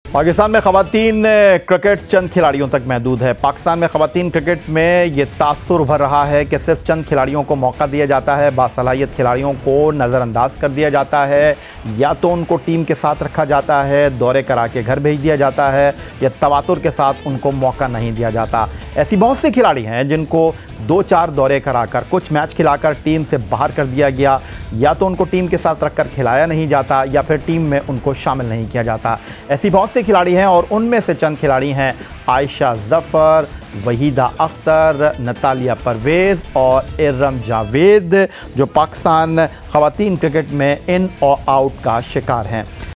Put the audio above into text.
पाकिस्तान में ख़वातीन क्रिकेट चंद खिलाड़ियों तक महदूद है। पाकिस्तान में ख़वातीन क्रिकेट में ये तासुर उभर रहा है कि सिर्फ चंद खिलाड़ियों को मौका दिया जाता है, बासलाहियत खिलाड़ियों को नज़रअंदाज कर दिया जाता है, या तो उनको टीम के साथ रखा जाता है, दौरे करा के घर भेज दिया जाता है, या तवातुर के साथ उनको मौका नहीं दिया जाता। ऐसी बहुत से खिलाड़ी हैं जिनको 2-4 दौरे कराकर, कुछ मैच खिलाकर टीम से बाहर कर दिया गया, या तो उनको टीम के साथ रखकर खिलाया नहीं जाता या फिर टीम में उनको शामिल नहीं किया जाता। ऐसी बहुत से खिलाड़ी हैं और उनमें से चंद खिलाड़ी हैं आयशा ज़फ़र, वहीदा अख्तर, नतालिया परवेज़ और इरम जावेद, जो पाकिस्तान ख़वातीन क्रिकेट में इन और आउट का शिकार हैं।